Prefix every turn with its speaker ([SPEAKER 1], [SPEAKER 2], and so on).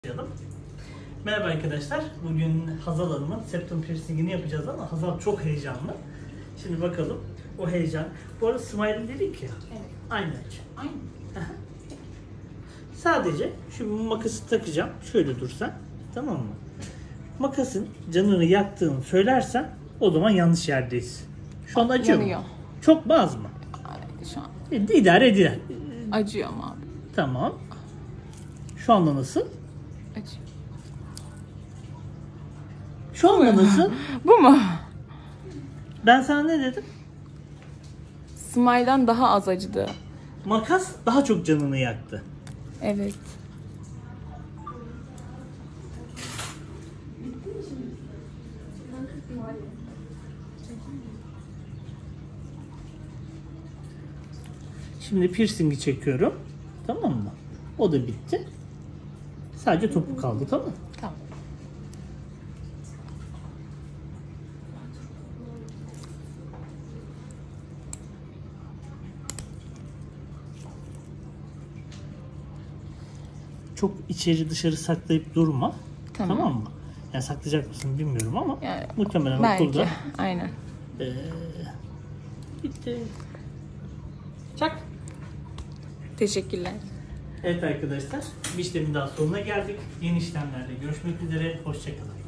[SPEAKER 1] Başlayalım. Merhaba arkadaşlar. Bugün Hazal Hanım'ın septum piercingini yapacağız ama Hazal çok heyecanlı. Şimdi bakalım o heyecan. Bu arada smile dedik ya.
[SPEAKER 2] Evet.
[SPEAKER 1] Aynı açı.
[SPEAKER 2] Aynı.
[SPEAKER 1] Sadece şu makası takacağım. Şöyle dursan. Tamam mı? Makasın canını yaktığını söylersen o zaman yanlış yerdeyiz. Şu anda acıyor
[SPEAKER 2] Yanıyor.
[SPEAKER 1] mu? Çok mu az mı?
[SPEAKER 2] Şu an
[SPEAKER 1] İdare edilir.
[SPEAKER 2] acıyor mu abi?
[SPEAKER 1] Tamam. Şu anda nasıl?
[SPEAKER 2] Acıyor.
[SPEAKER 1] Şu anda nasıl?
[SPEAKER 2] Bu mu?
[SPEAKER 1] Ben sana ne dedim?
[SPEAKER 2] Smile'dan daha az acıdı.
[SPEAKER 1] Makas daha çok canını yaktı.
[SPEAKER 2] Evet.
[SPEAKER 1] Şimdi piercingi çekiyorum. Tamam mı? O da bitti. Sadece topu kaldı, tamam mı?
[SPEAKER 2] Tamam.
[SPEAKER 1] Çok içeri dışarı saklayıp durma.
[SPEAKER 2] Tamam.
[SPEAKER 1] Tamam mı? Yani saklayacak mısın bilmiyorum ama
[SPEAKER 2] Yani
[SPEAKER 1] muhtemelen
[SPEAKER 2] belki.
[SPEAKER 1] okulda.
[SPEAKER 2] Aynen.
[SPEAKER 1] Bitti. Çak.
[SPEAKER 2] Teşekkürler.
[SPEAKER 1] Evet arkadaşlar, bir işlemin daha sonuna geldik. Yeni işlemlerde görüşmek üzere. Hoşça kalın.